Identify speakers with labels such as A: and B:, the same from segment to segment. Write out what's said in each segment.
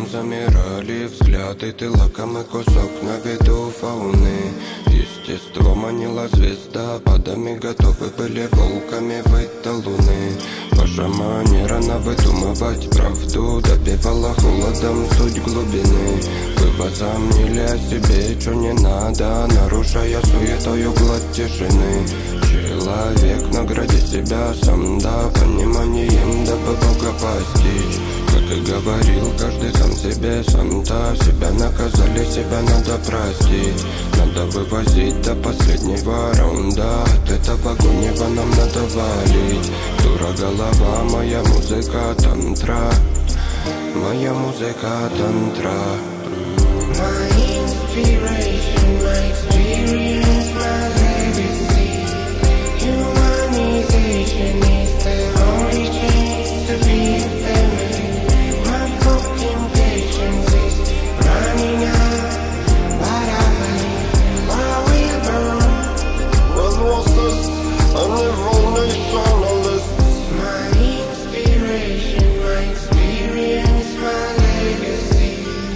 A: замирали взгляды. Ты лакомый кусок на виду фауны. Естество манила звезда, падами готовы были волками выйти луны. Ваша манера на выдумывать правду добивала холодом суть глубины. Вы возомнили о себе, что не надо, нарушая суетою гладь тишины. Человек, награди себя сам, да, пониманием, дабы Бога постичь. Как и говорил, каждый сам себе, сам-то себя наказали, себя надо простить. Надо вывозить до последнего раунда, от этого гонева нам надо валить. Дура голова, моя музыка тантра, моя музыка тантра.
B: My inspiration, my experience, my legacy. Humanization is the only chance to be a family. My fucking patience is running out, but I believe I will burn.
C: Развозность, они волнейшоналист.
B: My inspiration, my experience, my legacy.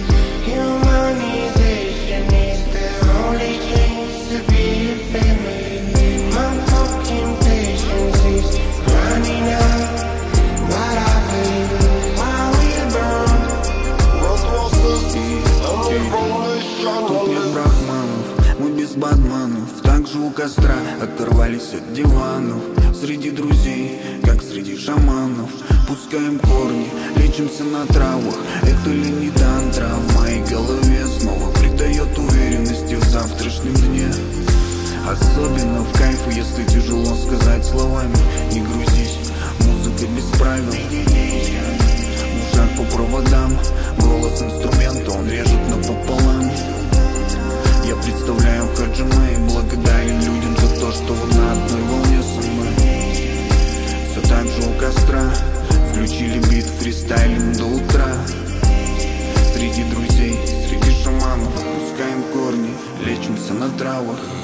B: Humanization is the only chance to be a family. My fucking patience is running out, but I believe I will burn.
C: Развозность, они
D: Тут нет
C: волнейшоналист.
D: брахманов, мы без бадманов. Также у костра оторвались от диванов. Среди друзей, как среди шаманов. Пускаем корни, лечимся на травах. Это ли не тантра в моей голове снова придает уверенности в завтрашнем дне. Особенно в кайфу, если тяжело сказать словами. Не грузись, музыка без правил. В ушах по проводам, голос инструмента, он режет напополам. Я представляю Хаджима и благодарен людям за то, что вы на одной волне со мной. Все так же у костра, включили бит, фристайлим до утра. Среди друзей, среди шаманов, пускаем корни, лечимся на травах.